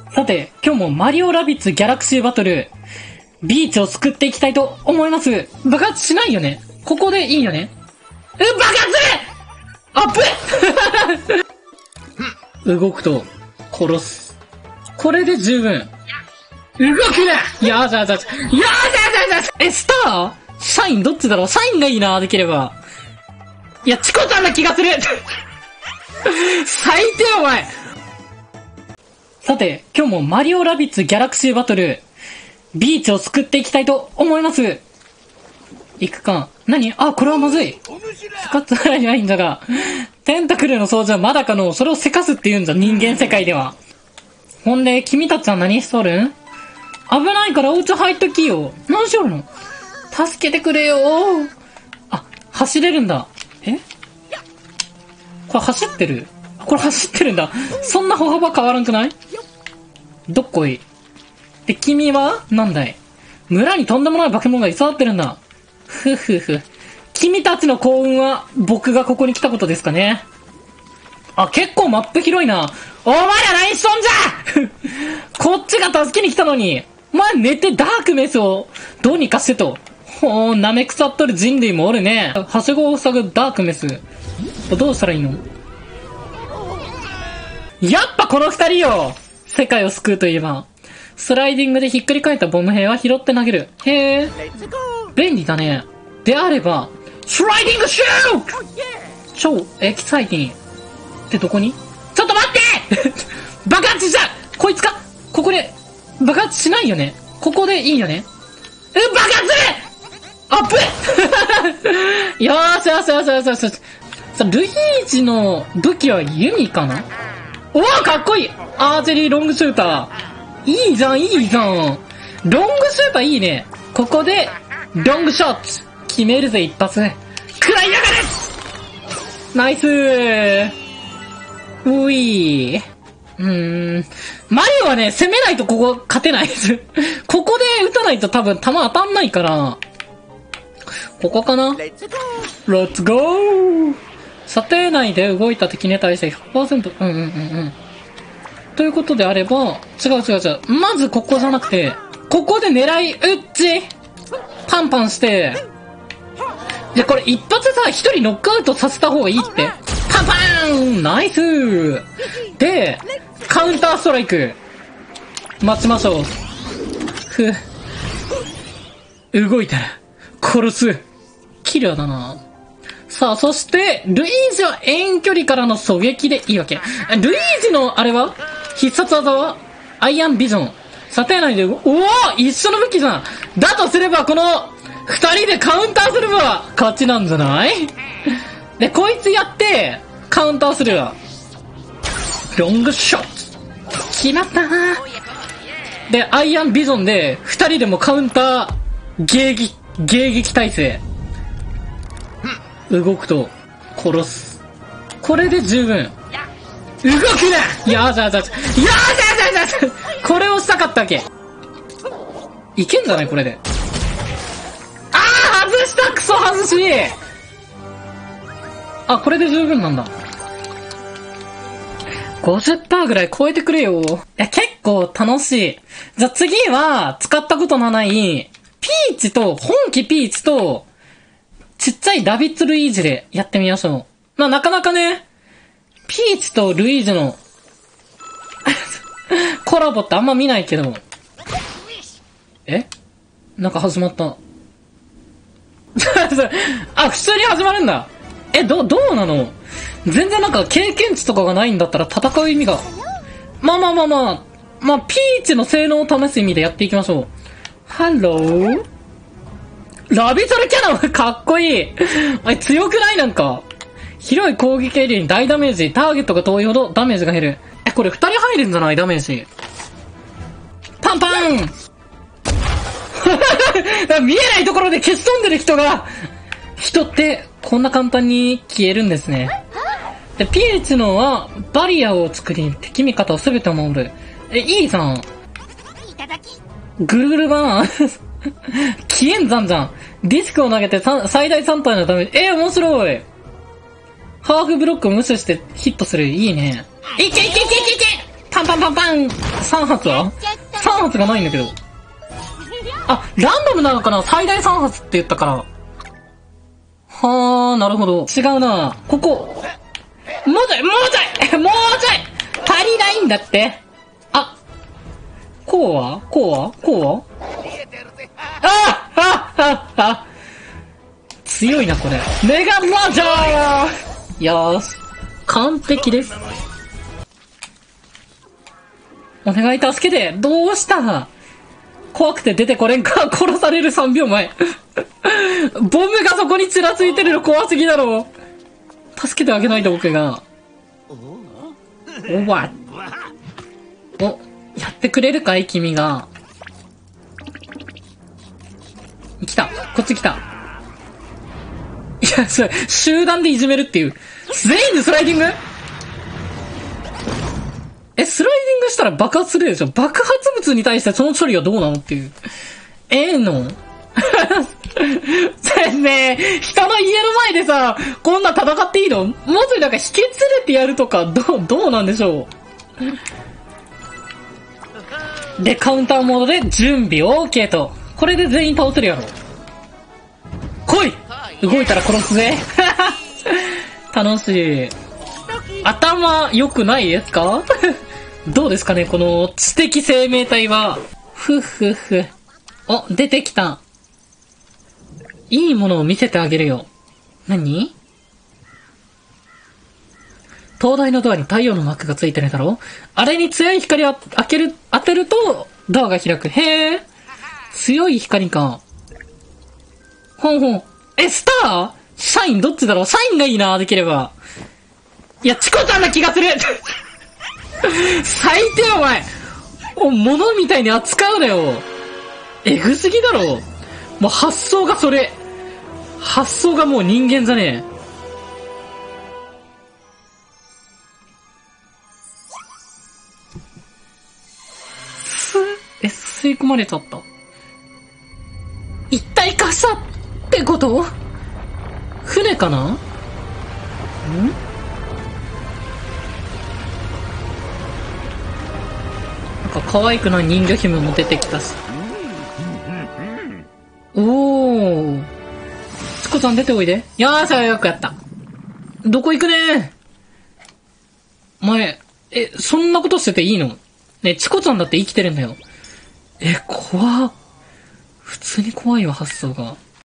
さて、今日もマリオラビッツギャラクシーバトル、ビーチを救っていきたいと思います。爆発しないよね？ここでいいよね？爆発！動くと、殺す。これで十分。動くな！やだだ。スター？シャインどっちだろう？シャインがいいな、できれば。いや、チコちゃんな気がする最低お前。さて、今日もマリオラビッツギャラクシーバトル、ビーチを救っていきたいと思います。行くか。何？あ、これはまずい。スカッとないないんだが、テンタクルの掃除はまだかの、それをせかすって言うんじゃ、人間世界では。ほんで、君たちは何しとるん？危ないからお家入っときよ。何しよるの？助けてくれよ。あ、走れるんだ。え？これ走ってる？これ走ってるんだ。そんな歩幅変わらんくない？どっこい。で、君はなんだい？村にとんでもない化け物が居座ってるんだ。ふふふ。君たちの幸運は僕がここに来たことですかね。あ、結構マップ広いな。お前ら何しとんじゃこっちが助けに来たのに。お前寝てダークメスをどうにかしてと。ほー、舐め腐っとる人類もおるね。はしごを塞ぐダークメス。どうしたらいいの？やっぱこの二人よ！世界を救うといえば。スライディングでひっくり返ったボム兵は拾って投げる。へえ。便利だね。であれば、スライディングシュート！超エキサイティング。ってどこに？ちょっと待って爆発した！こいつか！ここで、爆発しないよね？ここでいいよね？爆発！アップよーしよしよしよしよしよし。さ、ルイージの武器は弓かな？おーかっこいい！アーチェリーロングシューター。いいじゃん、いいじゃん。ロングシューターいいね。ここで、ロングショット決めるぜ、一発。食らいやがれ！ナイスー。ういー。マリオはね、攻めないとここ勝てないです。ここで撃たないと多分弾当たんないから。ここかな？レッツゴー！射程内で動いた敵に対して 100%、ということであれば、違う。まずここじゃなくて、ここで狙い撃ちパンパンして、で、これ一発さ、一人ノックアウトさせた方がいいって。パンパーン！ナイスー！で、カウンターストライク。待ちましょう。動いたら、殺す。キラーだな。さあ、そして、ルイージは遠距離からの狙撃でいいわけ。ルイージの、あれは必殺技はアイアンビジョン。射程内で、おお一緒の武器じゃん。だとすれば、この、二人でカウンターすれば、勝ちなんじゃない？で、こいつやって、カウンターするわ。ロングショット。決まったな。で、アイアンビジョンで、二人でもカウンター、迎撃体制。動くと、殺す。これで十分。動くな！やだ。これをしたかったわけ。いけんじゃないこれで。あー外したクソ外し！あ、これで十分なんだ。50% ぐらい超えてくれよ。いや、結構楽しい。じゃあ次は、使ったことのない、ピーチと、本気ピーチと、ちっちゃいラビッツ・ルイージでやってみましょう。まあ、なかなかね、ピーチとルイージのコラボってあんま見ないけど。え？なんか始まった。あ、普通に始まるんだ。どうなの？全然なんか経験値とかがないんだったら戦う意味が。まあ、ピーチの性能を試す意味でやっていきましょう。ハロー？ラビトルキャノンかっこいい。あれ強くない？なんか。広い攻撃エリアに大ダメージ。ターゲットが遠いほどダメージが減る。これ2人入るんじゃない？ダメージ。パンパン見えないところで消し飛んでる人ってこんな簡単に消えるんですね。で、ピーチのはバリアを作り、敵味方を全て守る。いいじゃん。ぐるぐるバーン消えんじゃん。ディスクを投げて最大3体のダメージ。面白い。ハーフブロックを無視してヒットする。いいね。いけパンパンパンパン !3 発は ?3 発がないんだけど。あ、ランダムなのかな？最大3発って言ったから。はー、なるほど。違うな。ここ。もうちょいもうちょいもうちょい足りないんだって。あ、こうはこうはこうはああああ強いな、これ。メガマジャー。よーし。完璧です。お願い助けて。どうした怖くて出てこれんか。殺される3秒前。ボムがそこにちらついてるの怖すぎだろ。助けてあげないと僕が。おわ。お、やってくれるかい君が。来た。こっち来た。いや、それ、集団でいじめるっていう。全員でスライディングスライディングしたら爆発するでしょ。爆発物に対してその処理はどうなのっていう。のねえ、人の家の前でさ、こんな戦っていいの？もうちょいなんか引き連れてやるとか、どうなんでしょう。で、カウンターモードで準備 OK と。これで全員倒せるやろ。来い！動いたら殺すぜ。楽しい。頭良くないですか？どうですかね、この知的生命体は。ふふふ。お、出てきた。いいものを見せてあげるよ。何？灯台のドアに太陽のマークがついてるだろ？あれに強い光を当てると、ドアが開く。へえ。強い光か。ほんほん。スター？シャインどっちだろう？シャインがいいな、できれば。いや、チコちゃんな気がする。最低お前。物みたいに扱うなよ。えぐすぎだろ。もう発想がそれ。発想がもう人間じゃねえ。吸い込まれちゃった。一体化したってこと？船かな？ん？なんか可愛くない人魚姫も出てきたし。おー。チコちゃん出ておいで。よーし、よくやった。どこ行くねー。前、そんなことしてていいの？ね、チコちゃんだって生きてるんだよ。怖っ。普通に怖いわ、発想が。